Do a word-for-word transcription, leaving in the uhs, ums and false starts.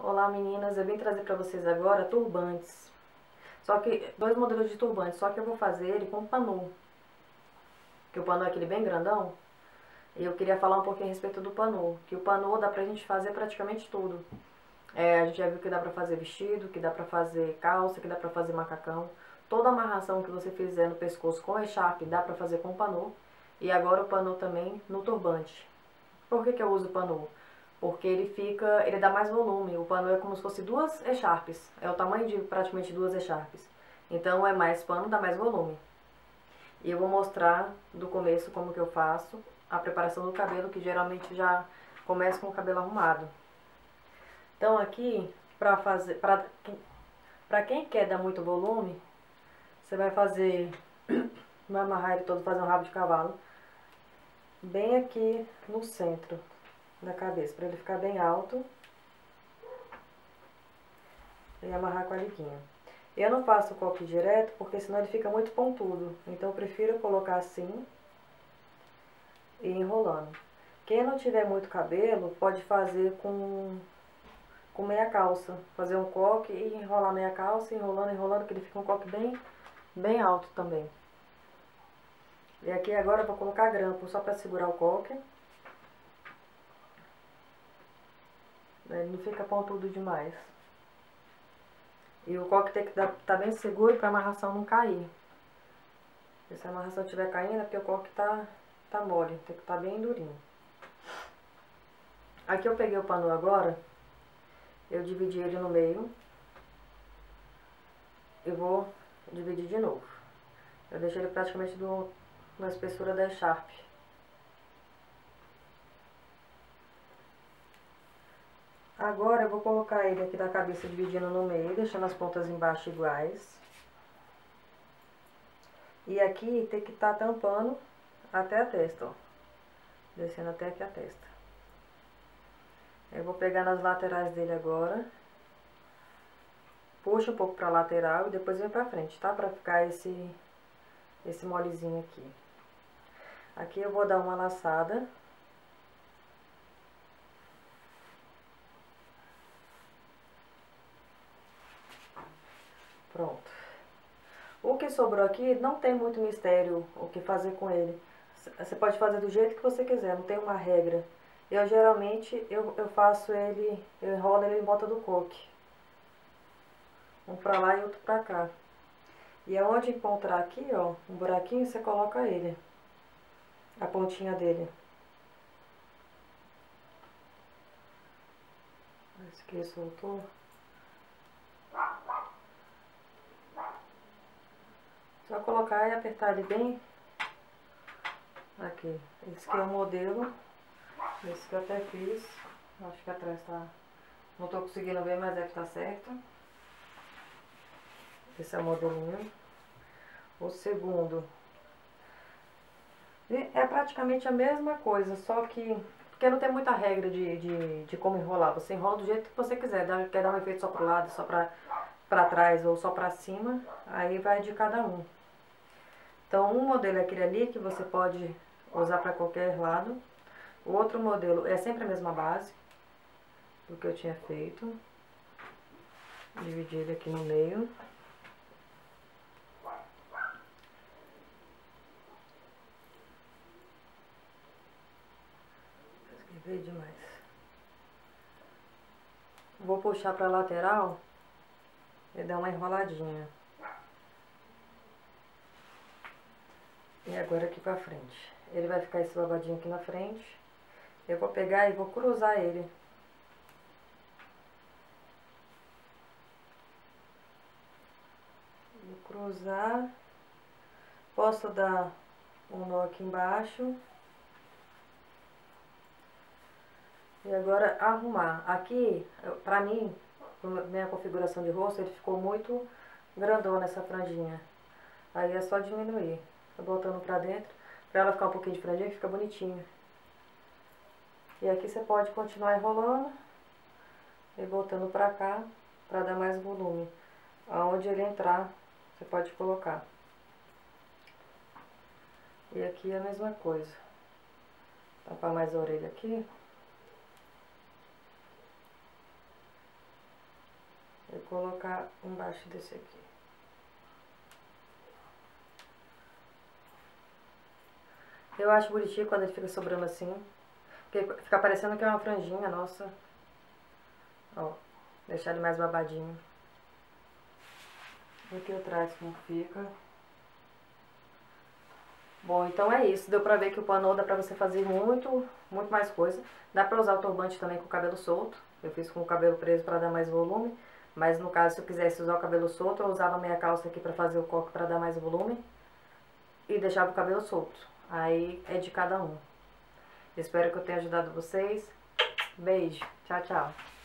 Olá meninas, eu vim trazer pra vocês agora turbantes. Só que, dois modelos de turbante, só que eu vou fazer ele com panu. Que o panu é aquele bem grandão. E eu queria falar um pouquinho a respeito do panu. Que o panu dá pra gente fazer praticamente tudo. É, a gente já viu que dá pra fazer vestido, que dá pra fazer calça, que dá pra fazer macacão. Toda amarração que você fizer no pescoço com echarpe dá pra fazer com panu. E agora o panu também no turbante. Por que que eu uso o panu? Porque ele fica, ele dá mais volume. O pano é como se fosse duas echarpes. É o tamanho de praticamente duas echarpes. Então é mais pano, dá mais volume. E eu vou mostrar do começo como que eu faço a preparação do cabelo, que geralmente já começa com o cabelo arrumado. Então aqui, pra fazer, pra, pra quem quer dar muito volume, você vai fazer, vai amarrar ele todo, fazer um rabo de cavalo, bem aqui no centro da cabeça, para ele ficar bem alto. E amarrar com a liguinha. Eu não faço o coque direto, porque senão ele fica muito pontudo. Então eu prefiro colocar assim e enrolando. Quem não tiver muito cabelo, pode fazer com, com meia calça. Fazer um coque e enrolar meia calça, enrolando, enrolando, que ele fica um coque bem, bem alto também. E aqui agora eu vou colocar grampo, só para segurar o coque. Ele não fica pontudo demais. E o coque tem que estar tá bem seguro para a amarração não cair. Se a amarração estiver caindo é porque o coque tá, tá mole, tem que estar tá bem durinho. Aqui eu peguei o pano agora, eu dividi ele no meio. E vou dividir de novo. Eu deixei ele praticamente do, na espessura da echarpe. Agora eu vou colocar ele aqui da cabeça dividindo no meio, deixando as pontas embaixo iguais. E aqui tem que estar tá tampando até a testa, ó. Descendo até aqui a testa. Eu vou pegar nas laterais dele agora. Puxa um pouco pra lateral e depois vem pra frente, tá? Pra ficar esse, esse molezinho aqui. Aqui eu vou dar uma laçada. Pronto. O que sobrou aqui não tem muito mistério o que fazer com ele. Você pode fazer do jeito que você quiser, não tem uma regra. Eu geralmente, eu, eu faço ele, eu enrolo ele em volta do coque. Um pra lá e outro pra cá. E aonde encontrar aqui, ó, um buraquinho, você coloca ele. A pontinha dele. Esse aqui soltou. Só colocar e apertar ele bem. Aqui. Esse aqui é o modelo. Esse que eu até fiz. Acho que atrás tá... Não tô conseguindo ver, mas deve estar certo. Esse é o modelinho. O segundo. É praticamente a mesma coisa, só que... Porque não tem muita regra de, de, de como enrolar. Você enrola do jeito que você quiser. Dá, quer dar um efeito só pro lado, só pra, pra trás ou só pra cima. Aí vai de cada um. Então, um modelo é aquele ali que você pode usar para qualquer lado. O outro modelo é sempre a mesma base do que eu tinha feito. Dividir ele aqui no meio. Escrevi demais. Vou puxar para a lateral e dar uma enroladinha. E agora aqui pra frente. Ele vai ficar esse babadinho aqui na frente. Eu vou pegar e vou cruzar ele. Vou cruzar. Posso dar um nó aqui embaixo. E agora arrumar. Aqui, pra mim, minha configuração de rosto, ele ficou muito grandão nessa franjinha. Aí é só diminuir. Tô botando pra dentro, pra ela ficar um pouquinho de franjinha, que fica bonitinho. E aqui você pode continuar enrolando e botando pra cá, pra dar mais volume. Aonde ele entrar, você pode colocar. E aqui é a mesma coisa. Tapar mais a orelha aqui. colocar embaixo desse aqui. Eu acho bonitinho quando ele fica sobrando assim. Porque fica parecendo que é uma franjinha, nossa. Ó, deixar ele mais babadinho. Aqui atrás como fica. Bom, então é isso. Deu pra ver que o panô dá pra você fazer muito, muito mais coisa. Dá pra usar o turbante também com o cabelo solto. Eu fiz com o cabelo preso pra dar mais volume. Mas no caso, se eu quisesse usar o cabelo solto, eu usava a meia calça aqui pra fazer o coque pra dar mais volume. E deixava o cabelo solto. Aí é de cada um. Espero que eu tenha ajudado vocês. Beijo. Tchau, tchau.